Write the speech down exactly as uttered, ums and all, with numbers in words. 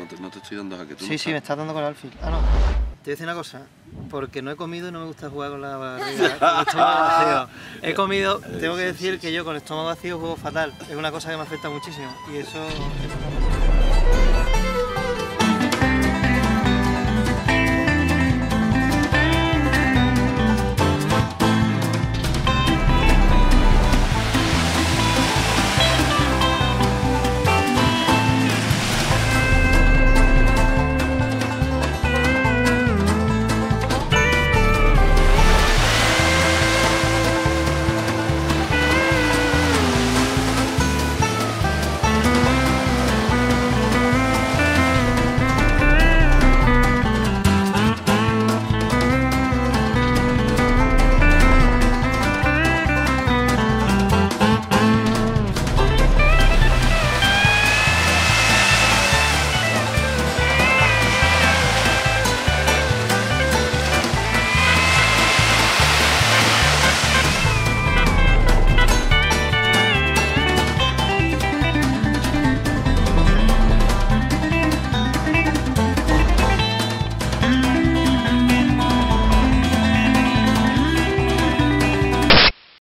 no te, no te estoy dando jaque. ¿Tú Sí, no sí, me estás? estás dando con el alfil. Ah, no. Te voy a decir una cosa, porque no he comido y no me gusta jugar con la barriga, con el estómago vacío. He comido, tengo que decir que yo con el estómago vacío juego fatal, es una cosa que me afecta muchísimo y eso... eso